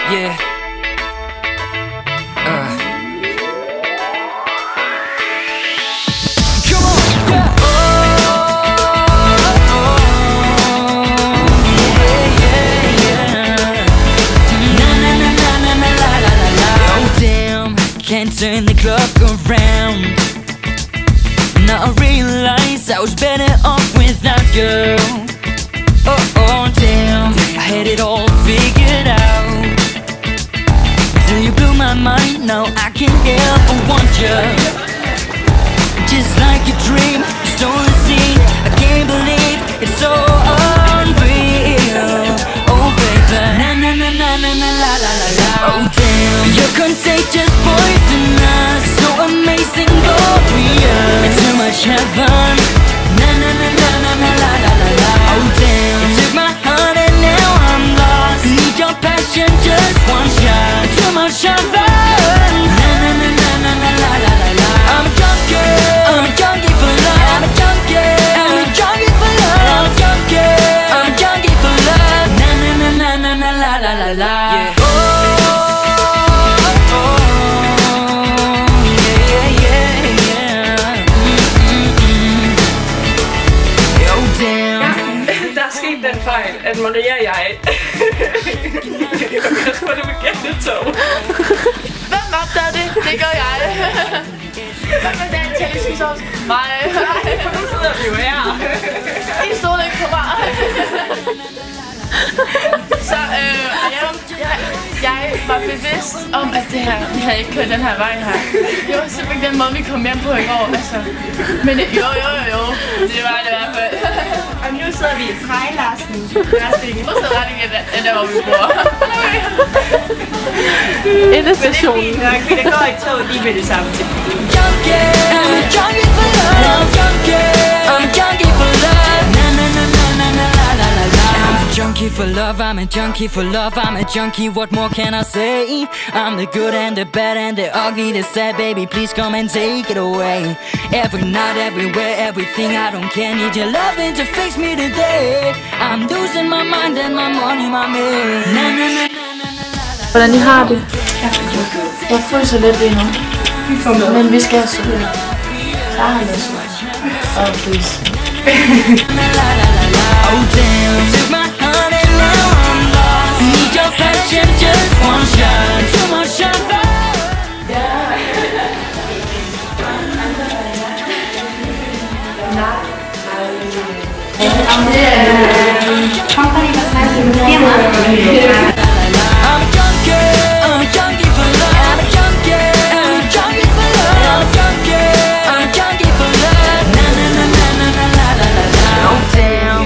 Yeah. Come on, yeah. Can't turn the clock around. Now I realize I was better off without you. Oh damn, I had it all figured out till you blew my mind. Now I can't help but want you. Just like a dream, you stole the scene. I can't believe it's so unreal. Oh baby, na na na na na na la la la la. Oh damn, you're contagious, poisonous, so amazing, glorious. It's too much heaven. Na na na na na na la la la la. Oh damn, you took my heart and now I'm lost. Need your passion, just one shot. Too much heaven. Na na na na na na la la la la. I'm a junkie, I'm a junkie for love. I'm a junkie, I'm a junkie for love. I'm a junkie, I'm a junkie for love. Na na na na na na la la la la. Yeah. Den fejl, at Maria og jeg på det begældte tog. Hvem opdagede det? Det gør jeg. Hvem var den teleskisovs? Mig. For nu sidder vi jo her. I stod ikke på mig. Så jeg var bevidst om, at det her, vi havde ikke kørt den her vej her. Det var simpelthen den måde, vi kom hjem på i går. Altså. Men det, jo. Det var det i hvert fald. Og nu sidder vi i Frejlarsen. Hvor så ret igen, at der hvor vi bor. Endestationen. Vi der går i tog lige med det samme til. Junkie, I'm a junkie for love. I'm a junkie for love. Na na na na na na la la la la. I'm a junkie for love. I'm a junkie for love. I'm a junkie. What more can I say? I'm the good and the bad and the ugly, the sad. Baby, please come and take it away. Every night, everywhere, everything. I don't care. Need your loving to fix me today. I'm losing my mind and my money, my man. Na na na na na na. Hvordan I har det? Jeg fryser lidt lige nu. Men vi skal så lidt. Så har jeg så og fryse. Oh damn, took my heart and now I'm lost. Need your passion, just one shot. Too much champagne. Company, was heißt die Firma? I'm a junkie, I'm a junkie for love. I'm a junkie, I'm a junkie for love. I'm a junkie, I'm a junkie for love. Na na na na na na la la la la. Oh damn.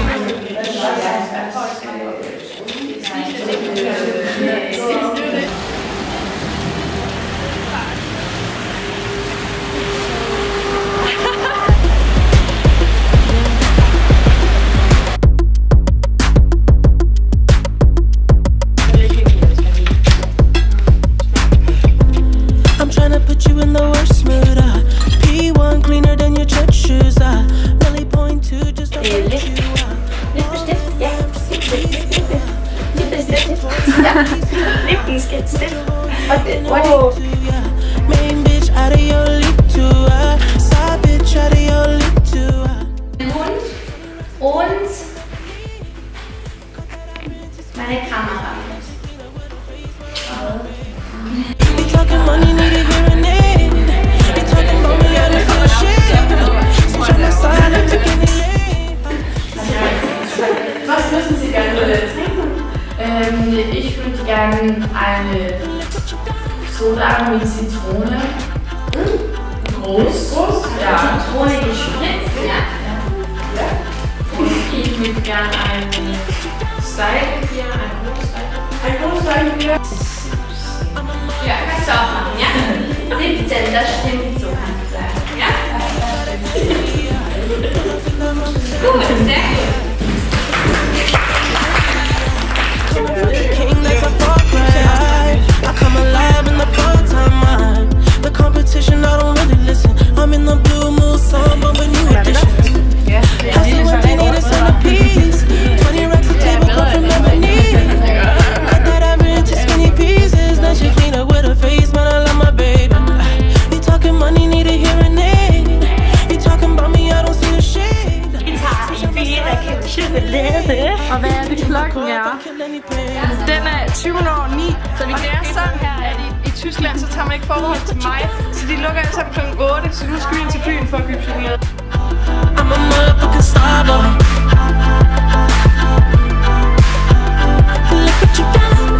Und meine Kamera. Was müssen Sie gerne trinken? Ich würde gerne eine Soda mit Zitrone. Groß? Ja. Zitrone gespritzt, ja. Und ich würde gerne einen Style hier, einen Großteil hier. Ja, kannst du auch machen, ja? 17, das stimmt so, kann ich sagen. Ja? Gut, sehr gut. I'm in the blue mood, song bumping new editions. Hustle what they need is on a piece. 20 racks of table come from Lebanese. Got that average skinny piece. Klokken er... Den er 20 over 9. Så vi kan sådan her, at i Tyskland, så tager man ikke forbehold til mig. Så de lukker alle sammen kl. 8, så nu skal vi ind til byen for at købe chokolade. I'm a motherfucking star boy. Look what you done.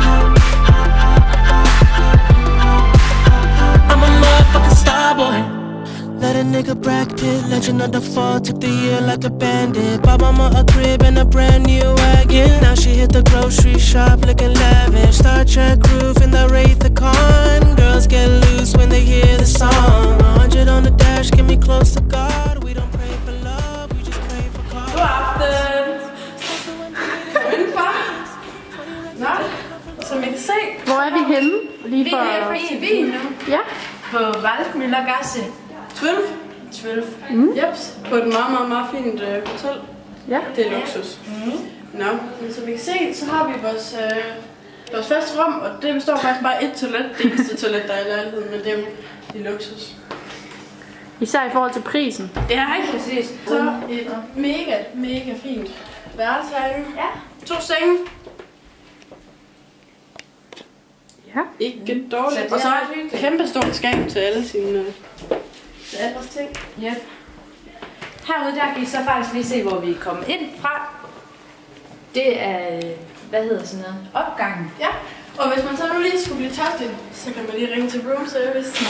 I'm a motherfucking star boy. Let a nigga Brad Pitt, legend of the fall, took the year like a bandit. Bought mama a crib and a brand new wagon. Now she hit the grocery shop looking lavish. Star Trek roof in the Wraith the Con. Girls get loose when they hear the song. 100 on the dash, get me close to God. We don't pray for love, we just pray for God. God aften! Nå, som I kan se. Hvor er vi henne? Lige for... Vi er på byen nu. Ja. På Waldmüllergasse. 12. Jeps. På et meget, meget fint hotel. Ja. Det er luksus. Nå, men som I kan se, så har vi vores første rum, og det består faktisk bare et toilet. Det eneste toilet, der er i lejligheden, men det er jo i luksus. Især i forhold til prisen. Det er ikke præcis. Så et mega fint værelse herinde. Ja. 2 senge. Ja. Ikke dårligt. Og så et kæmpe stort skab til alle sine andres ting. Yep. Herude der kan I så faktisk lige se, hvor vi er kommet ind fra. Det er, hvad hedder sådan noget, opgangen. Ja, og hvis man så nu lige skulle blive tørstig, så kan man lige ringe til room service.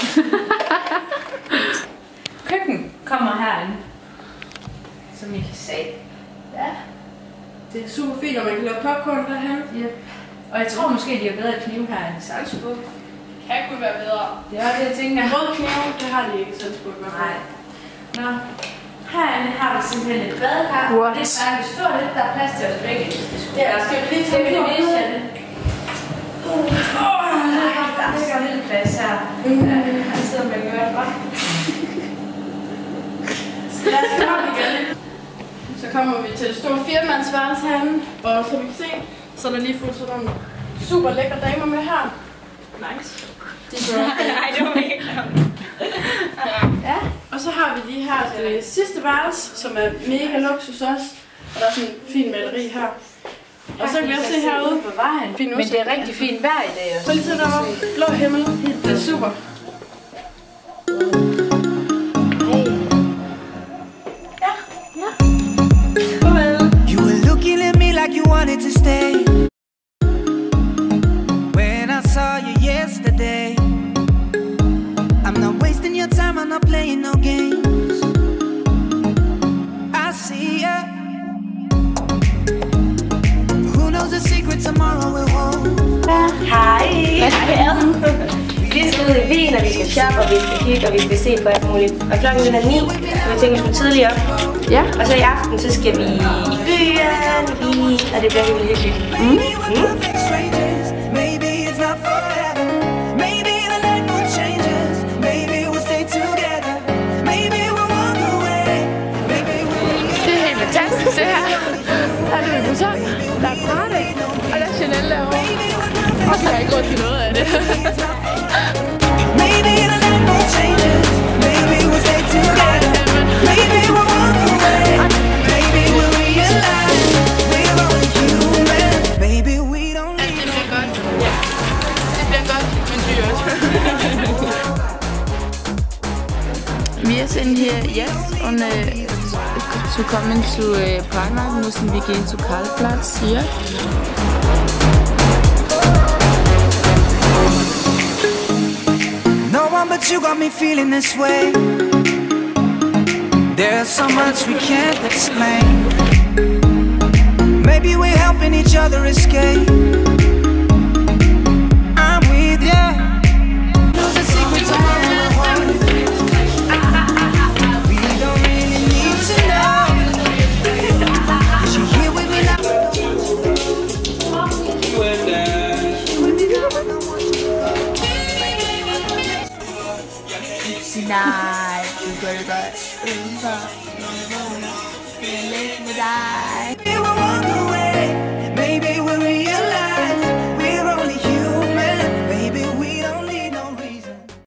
Køkken kommer herinde, som I kan se. Ja, det er super fint, og man kan lave popcorn derhen. Yep. Og jeg tror måske, de har bedre knive her end Salzburg. Kan kunne være bedre. Det er det, jeg tænker. En rød knive, det har de ikke i Salzburg. Nej. Nå, herinde har vi simpelthen et badekar. What? Det er stort lidt, der er plads til os begge. Ja, skal vi lige tage det vise jer det. Der er så lidt plads her. Ja, her sidder man godt, hva'? Så kommer vi til det store 4-mandsværelse herinde, og som vi kan se, så er der lige fået sådan nogle super lækre damer med her. Nice. Nej, det var ikke Ja, og så har vi lige her det sidste værelse, som er mega luksus også. Og der er sådan en fin maleri her. Og så kan jeg se herude på vejen. fin Men det er rigtig fint vejr i dag også. Prøv lige til derovre. Blå himmel. Det er super. You were looking at me like you wanted to stay. When I saw you yesterday, I'm not wasting your time, I'm not playing no games. I see ya. Who knows the secret tomorrow will hold. Hej. Vi skal ud i Wien, og vi skal shoppe, og vi skal kigge, og vi skal se på alt muligt. Og klokken er 9, og vi tænker, vi skal tidligere op. Ja. Og så i aften, så skal vi i byen, og det bliver helt hyggeligt. Maybe it's not forever. Maybe the light will change us. Maybe we'll stay together. Maybe we'll walk away. Maybe we'll. Det er helt fantastisk det her. Her er det musik, der er party, og der er Chanel derovre. Og vi har ikke råd til noget af det. Maybe the light will change us. Maybe we'll stay together. Maybe we'll walk away. Maybe we'll realize we're only human. Maybe we don't need. Det bliver godt. Det bliver godt, men dyrt. Wir sind hier jetzt und zu kommen zu Primark müssen wir gehen zu Karlplatz hier. No one but you got me feeling this way. There's so much we can't explain. Maybe we're helping each other escape. I'm with ya. Those are secrets of our own. We don't really need to know. 'Cause you're here with me now. Nej, du gør det godt. Udenfor. Jeg vil ligge med dig.